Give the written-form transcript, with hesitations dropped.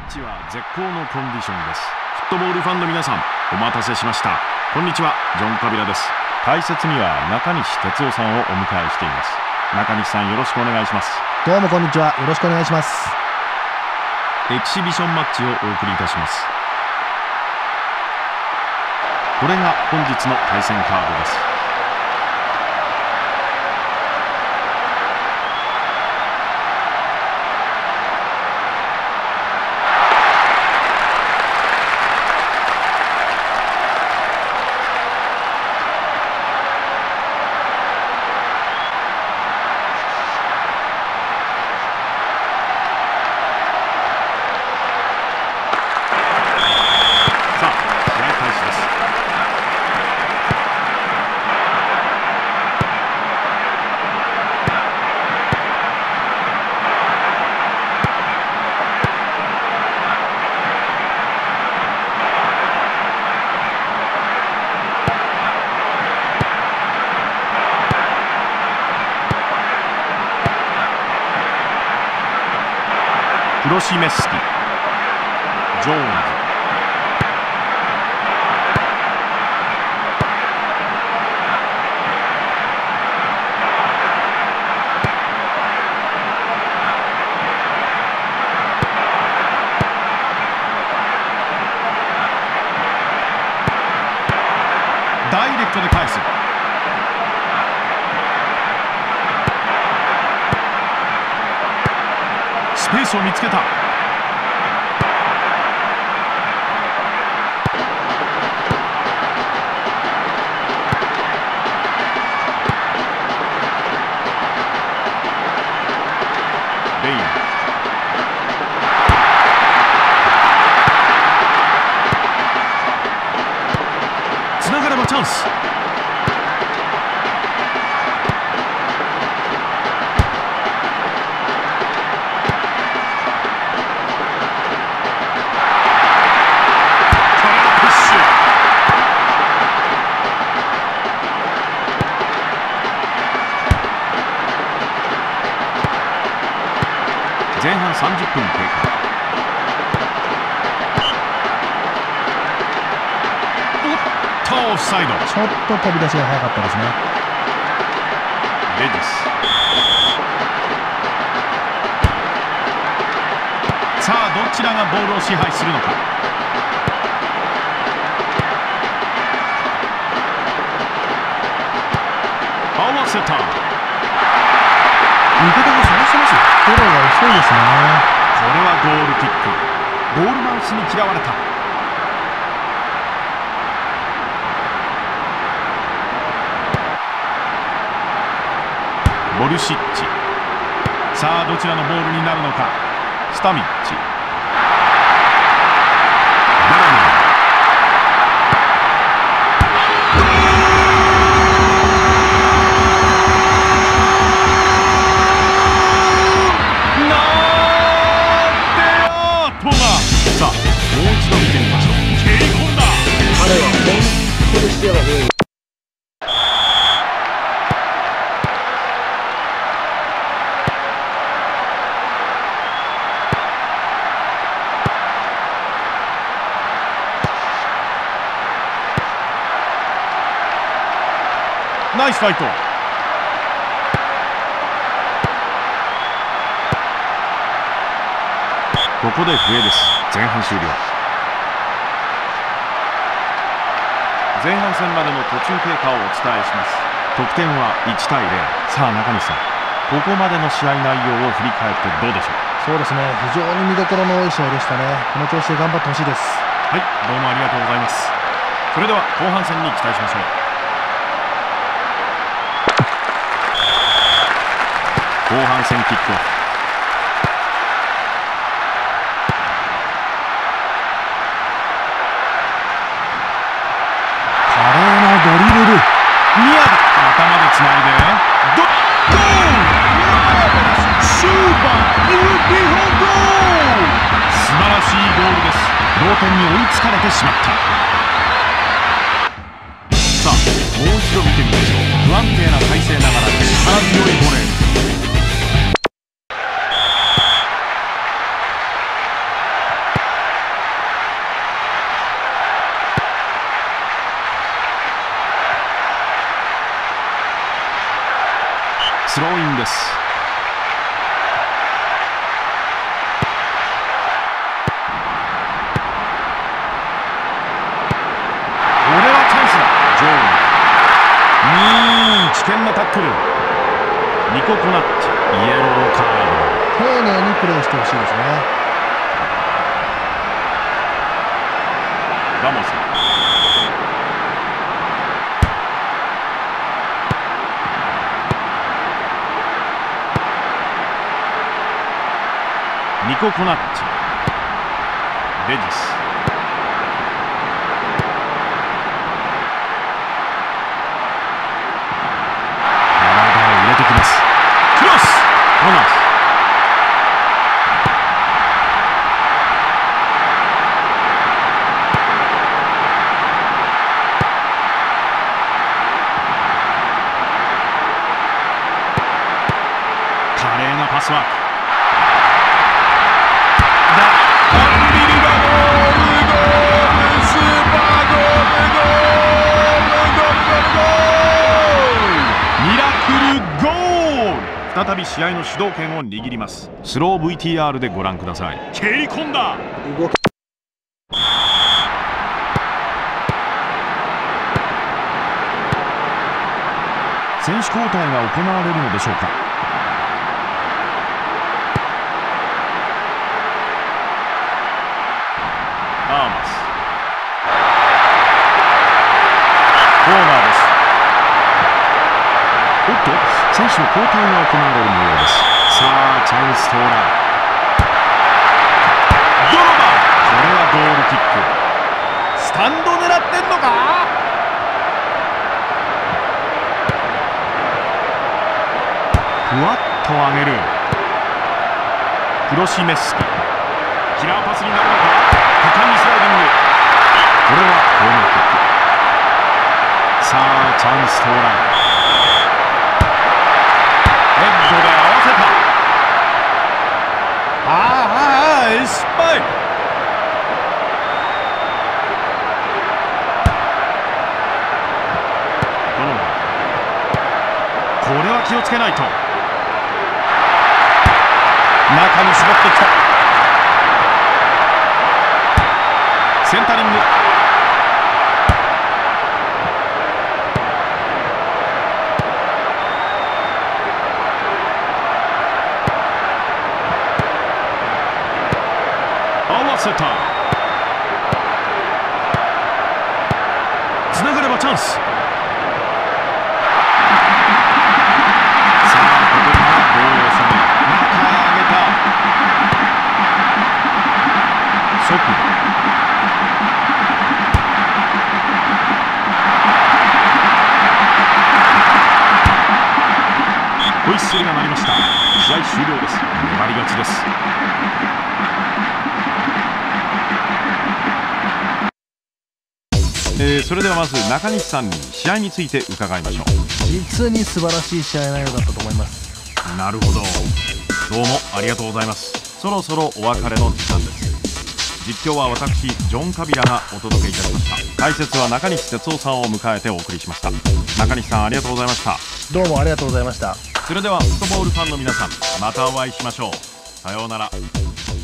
チは絶好のコンディションです。フットボールファンの皆さん、お待たせしました。こんにちは、ジョン・カビラです。解説には中西哲夫さんをお迎えしています。中西さん、よろしくお願いします。 どうもこんにちは、よろしくお願いします。 エキシビションマッチをお送りいたします。これが本日の対戦カードです。プロシメスキ、ジョーンズ、ダイレクトで返す。スペースを見つけた。レイン、つながればチャンス。前半30分経過。おっとオフサイド。 ちょっと飛び出しが早かったですね。 レジス、さあどちらがボールを支配するのか。合わせた。 味方が探してます。フォローが遅いですね。 これはゴールキック。ゴールマウスに嫌われた。ボルシッチ、さあどちらのボールになるのか。スタミッチ、バラナン、さあもう一度見てみましょう。蹴り込んだ。 彼は本当に視野が広い。 ナイスファイト。ここで笛です。前半終了。前半戦までの途中経過をお伝えします。得点は1対0。さあ中西さん、ここまでの試合内容を振り返ってどうでしょう。 そうですね、非常に見どころの多い試合でしたね。この調子で頑張ってほしいです。 はい、どうもありがとうございます。それでは後半戦に期待しましょう。後半戦キックオフ。ドリブル、ニアだ。頭でつないでゴール。シューバー、ビューティフルゴール。素晴らしいゴールです。同点に追いつかれてしまった。さあもう一度見てみましょう。不安定な体勢ながら力強いボレー。 。これはチャンスだ。ジョーン、危険なタックル。ニコ・コナッチ、イエローカー丁寧にプレーしてほしいですね。 ド。ラモス、ニコ・コナッチ、レジス、体を入れてきます。クロス、トマス、華麗なパスワーク。再び試合の主導権を握ります。スロー VTR でご覧ください。蹴り込んだ。選手交代が行われるのでしょうか。アーマス、コーナーです。おっと、選手の交代が行われる模様です。さあ、チャンス到来。ドロバー、これはゴールキック。スタンド狙ってんのか。ふわっと上げる。クロシメスキ、キラーパスになるのか。果敢にスライディング。これはコーナーキック。さあ、チャンス到来。ヘッドで合わせた。失敗。これは気をつけないと。中に絞ってきた。センタリング。合わせた。つながればチャンス。さあ、ここからボールを攻め、中へ上げた。速度。ホイッスルが鳴りました。試合終了です。粘り勝ちです。それではまず中西さんに試合について伺いましょう。 実に素晴らしい試合内容だったと思います。 なるほど、どうもありがとうございます。そろそろお別れの時間です。実況は私ジョン・カビラがお届けいたしました。解説は中西哲夫さんを迎えてお送りしました。中西さん、ありがとうございました。 どうもありがとうございました。 それではフットボールファンの皆さん、またお会いしましょう。さようなら。